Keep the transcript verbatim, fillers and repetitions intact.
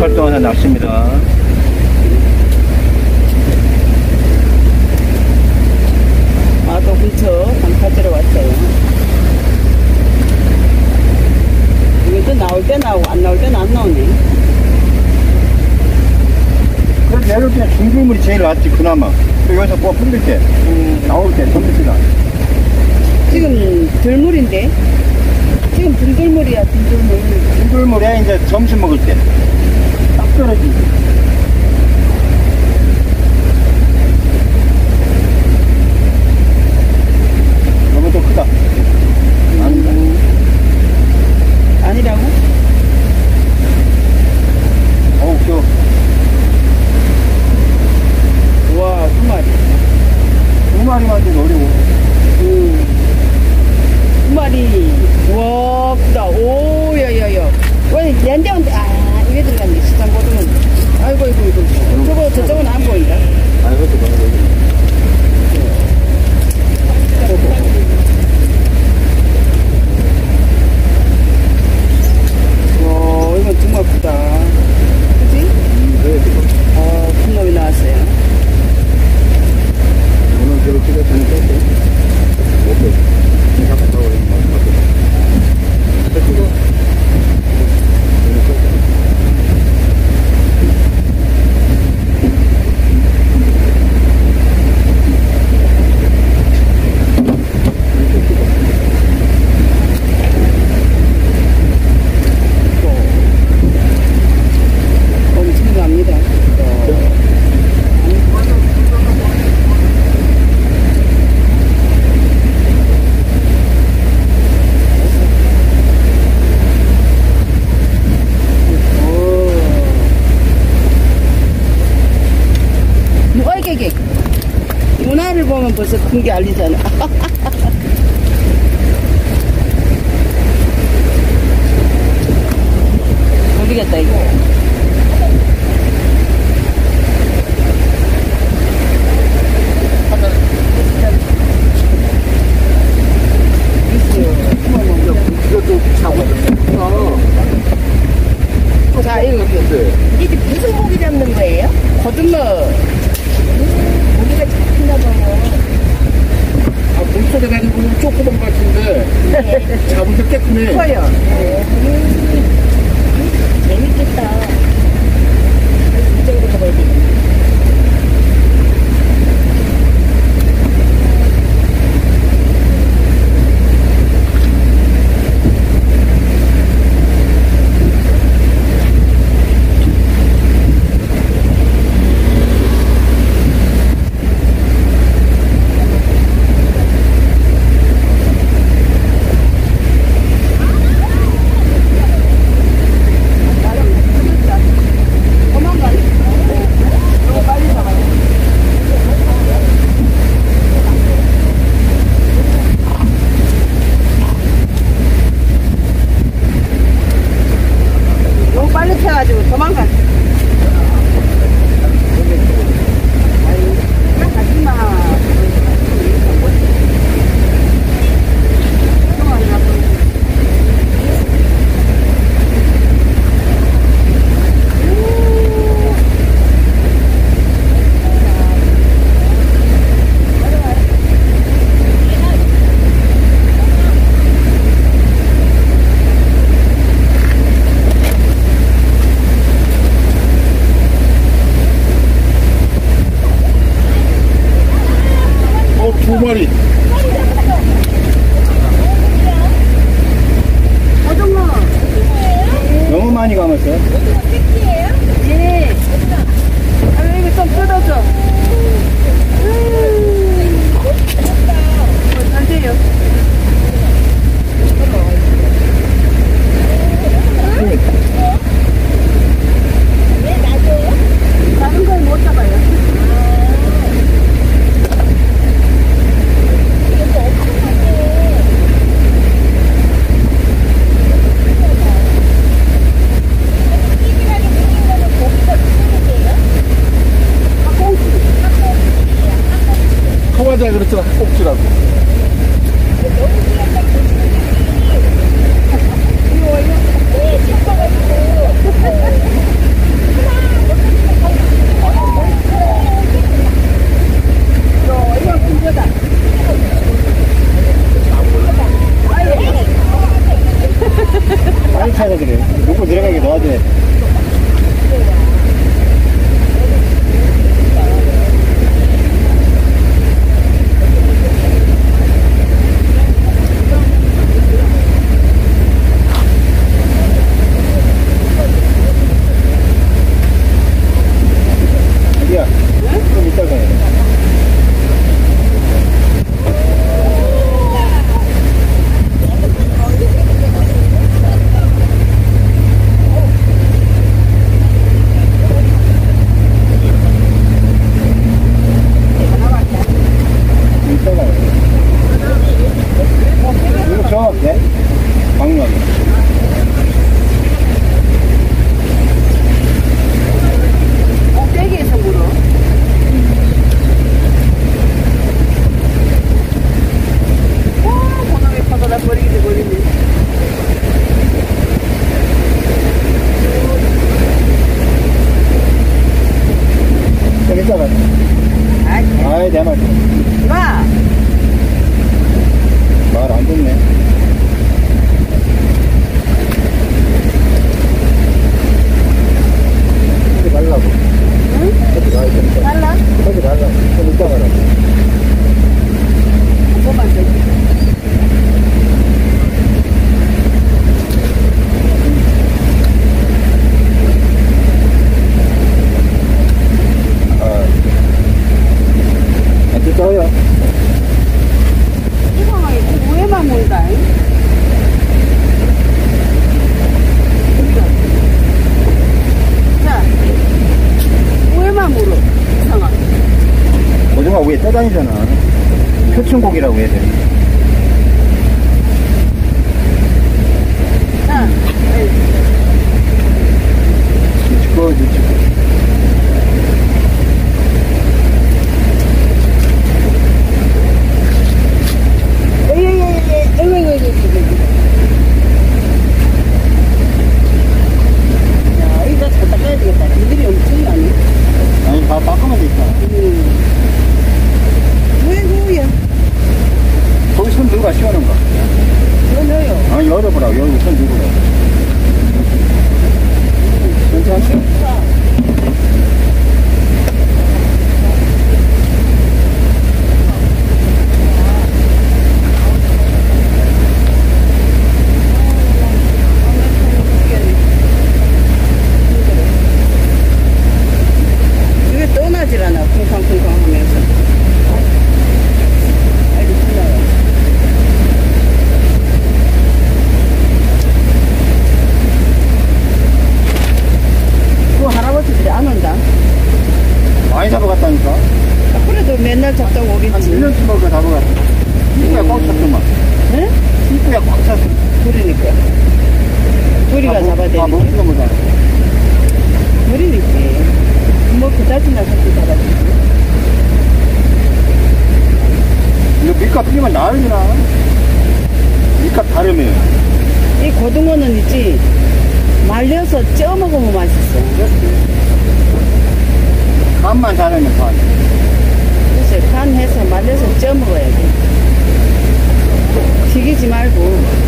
활동하는 낚시입니다. 마도 근처 방파제로 왔어요. 이것도 나올 때 나오고 안 나올 때는 안 나오네. 그래서 내려올 때 중굴물이 제일 낫지 그나마. 여기서 뭐 흔들 때 음. 나올 때 덤비지가. 지금 들물인데? 지금 둥글물이야, 둥글물. 둥글물에 이제 점심 먹을 때 딱 떨어지지. 너무 더 크다. 아니다. 아니라고? 어우 귀여워. 와, 두 마리. 두 마리만 좀 어려워. 음. 두 마리. 와, 크다. 오, 야, 야, 야. 왜, 얘한테 온데, 아, 이게 들어갔네. 시장 고등은. 아이고, 아이고, 아이고. 저거, 저쪽은 안 보인다. 아, 이것도 너무 어려워. 와, 이건 정말 크다. 그치? 음, 그래, 지금. 어, 큰 놈이 나왔어요. 오늘 저를 찍었으니까 또 못해. 자꾸 나오는 거 같아. 찍어. 엄청납니다. 문화를 보면 벌써 큰 게 알리잖아. 모르겠다 이거. 이것도 자고 자, 이거 이게 무슨 고기 잡는 거예요? 거듭러. 고기가 잡힌다 봐요. 아, 물속에 다니는 분은 쪼끄던 것 같은데 네. 잡은 게 꽤 크네. 커요. 음, 재밌겠다. 이쪽으로 가봐야 되겠네. 뛰어다니잖아. 표층고기라고 해야 돼. 아, 그거 이제 에이에이에이, 에이에이에이. 야, 이거 잘 닦아야 되겠다. 이들이 엄청 많네. 아니 다 닦으면 되겠다. 음. 아이고야. 거기 손 들고 가 시원한 거. 너 넣어요. 아니 열어보라고. 여기 손 들고 가. 괜찮지? 이게 떠나질 않아. 쿵쾅쿵쾅 하면서. 빨리 끝나요. 그 할아버지들이 안 온다. 많이 잡아갔다니까. 아, 그래도 맨날 잡자고 한 오겠지. 일 년쯤 먹고 잡아갔어. 입구야 꽉 찼더만. 응? 입구야 꽉 찼어. 그러니까. 우리가 잡아야 아, 되니까. 먹는 거보다. 그러니까. 뭐, 그다지나 그렇게 잡아주지. 이거 밑값 풀리면 나름이나. 밑값 다르면. 이 고등어는 있지. 말려서 쪄 먹으면 맛있어. 간만 잘하면 간. 글쎄, 간 해서 말려서 쪄 먹어야 돼. 튀기지 말고.